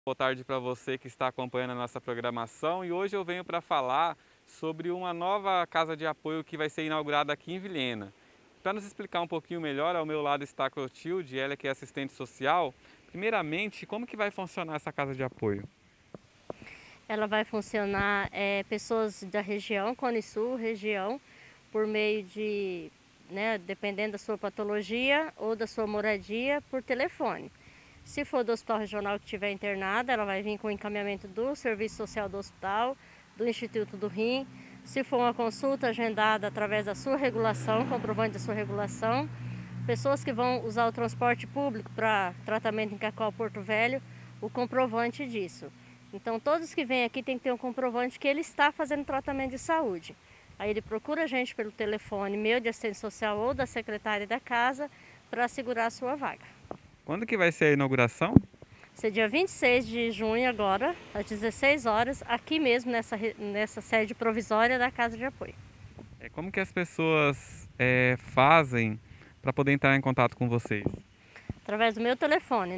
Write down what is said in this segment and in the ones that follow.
Boa tarde para você que está acompanhando a nossa programação e hoje eu venho para falar sobre uma nova casa de apoio que vai ser inaugurada aqui em Vilhena. Para nos explicar um pouquinho melhor, ao meu lado está a Clotilde, ela que é assistente social. Primeiramente, como que vai funcionar essa casa de apoio? Ela vai funcionar pessoas da região, Cone Sul, região, por meio de, né, dependendo da sua patologia ou da sua moradia, por telefone. Se for do hospital regional que estiver internada, ela vai vir com encaminhamento do serviço social do hospital, do Instituto do Rim. Se for uma consulta agendada através da sua regulação, comprovante da sua regulação, pessoas que vão usar o transporte público para tratamento em Cacau Porto Velho, o comprovante disso. Então todos que vêm aqui tem que ter um comprovante que ele está fazendo tratamento de saúde. Aí ele procura a gente pelo telefone meu de assistente social ou da secretária da casa para assegurar a sua vaga. Quando que vai ser a inauguração? Vai ser dia 26 de junho agora, às 16 horas, aqui mesmo nessa sede provisória da Casa de Apoio. Como que as pessoas fazem para poder entrar em contato com vocês? Através do meu telefone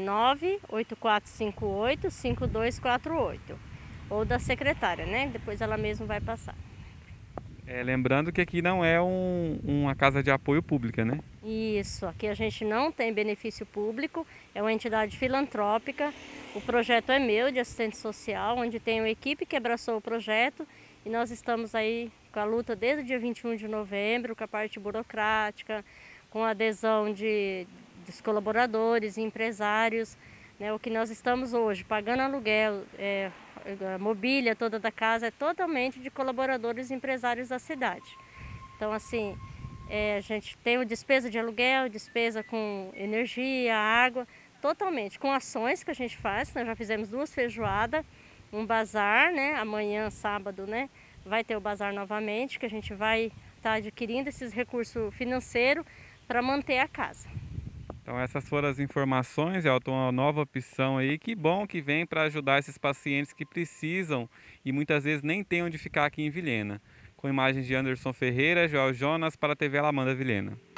98458-5248 ou da secretária, né? Depois ela mesma vai passar. Lembrando que aqui não é uma casa de apoio pública, né? Isso, aqui a gente não tem benefício público, é uma entidade filantrópica. O projeto é meu, de assistente social, onde tem uma equipe que abraçou o projeto e nós estamos aí com a luta desde o dia 21 de novembro, com a parte burocrática, com a adesão dos colaboradores e empresários, né? O que nós estamos hoje pagando aluguel, a mobília toda da casa é totalmente de colaboradores e empresários da cidade. Então, assim, a gente tem o despesa de aluguel, despesa com energia, água, totalmente, com ações que a gente faz. Nós já fizemos 2 feijoadas, um bazar, né? Amanhã, sábado, né? Vai ter o bazar novamente, que a gente vai estar adquirindo esses recursos financeiros para manter a casa. Então essas foram as informações, Elton, uma nova opção aí. Que bom que vem para ajudar esses pacientes que precisam e muitas vezes nem têm onde ficar aqui em Vilhena. Com imagens de Anderson Ferreira, Joel Jonas para a TV Alamanda Vilhena.